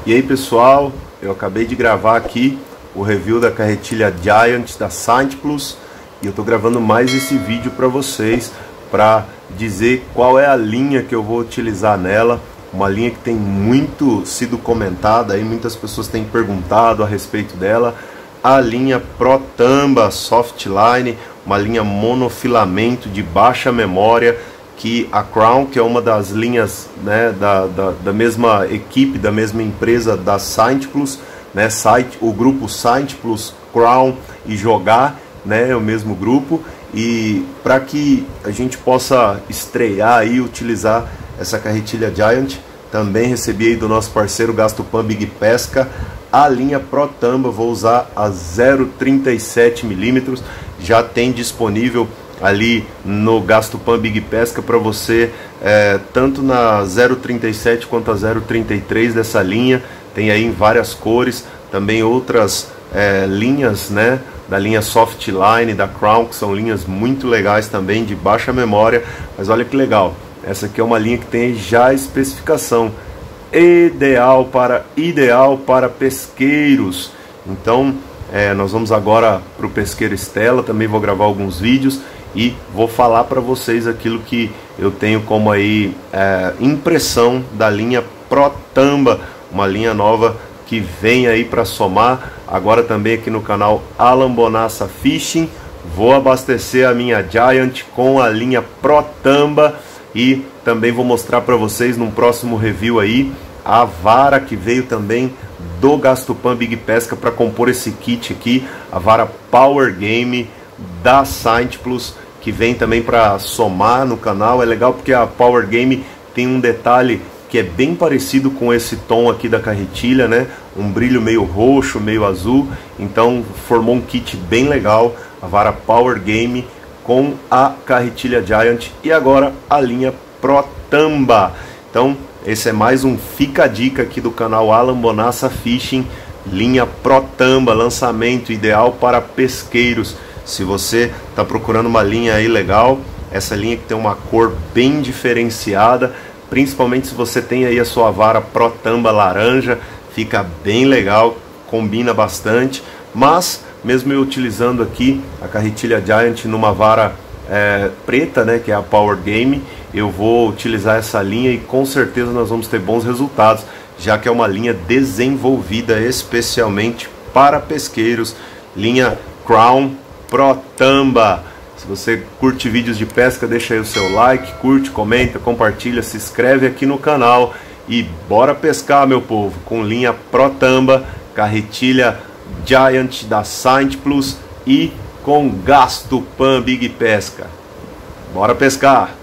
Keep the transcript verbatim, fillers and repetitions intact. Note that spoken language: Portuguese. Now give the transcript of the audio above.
E aí pessoal, eu acabei de gravar aqui o review da carretilha Giant da Saint Plus e eu estou gravando mais esse vídeo para vocês para dizer qual é a linha que eu vou utilizar nela. Uma linha que tem muito sido comentada, aí muitas pessoas têm perguntado a respeito dela. A linha ProTamba Softline, uma linha monofilamento de baixa memória, que a Crown, que é uma das linhas, né, da, da, da mesma equipe, da mesma empresa da Saint Plus, né, site, o grupo Saint Plus, Crown e Jogar, né, é o mesmo grupo, e para que a gente possa estrear e utilizar essa carretilha Giant, também recebi aí do nosso parceiro Gastupam Big Pesca a linha ProTamba. Vou usar a zero vírgula trinta e sete milímetros, já tem disponível ali no Gastupam Big Pesca para você, é, tanto na zero vírgula trinta e sete quanto a zero vírgula trinta e três dessa linha, tem aí em várias cores, também outras é, linhas, né, da linha Softline, da Crown, que são linhas muito legais também, de baixa memória. Mas olha que legal, essa aqui é uma linha que tem já a especificação ideal para, ideal para pesqueiros. Então é, nós vamos agora para o pesqueiro Stella, também vou gravar alguns vídeos e vou falar para vocês aquilo que eu tenho como aí é, impressão da linha ProTamba, uma linha nova que vem aí para somar agora também aqui no canal Alan Bonassa Fishing. Vou abastecer a minha Giant com a linha ProTamba e também vou mostrar para vocês num próximo review aí a vara que veio também do Gastupam Big Pesca para compor esse kit aqui, a vara Power Game da Saint Plus, que vem também para somar no canal. É legal porque a Power Game tem um detalhe que é bem parecido com esse tom aqui da carretilha, né? Um brilho meio roxo, meio azul, então formou um kit bem legal, a vara Power Game com a carretilha Giant e agora a linha ProTamba. Então esse é mais um Fica a Dica aqui do canal Alan Bonassa Fishing, linha ProTamba, lançamento ideal para pesqueiros. Se você está procurando uma linha aí legal, essa linha que tem uma cor bem diferenciada, principalmente se você tem aí a sua vara ProTamba laranja, fica bem legal, combina bastante. Mas mesmo eu utilizando aqui a carretilha Giant numa vara é, preta, né, que é a Power Game, eu vou utilizar essa linha e com certeza nós vamos ter bons resultados, já que é uma linha desenvolvida especialmente para pesqueiros, linha Crown ProTamba. Se você curte vídeos de pesca, deixa aí o seu like, curte, comenta, compartilha, se inscreve aqui no canal e bora pescar, meu povo, com linha ProTamba, carretilha Giant da Saint Plus e com Gastupam Big Pesca. Bora pescar!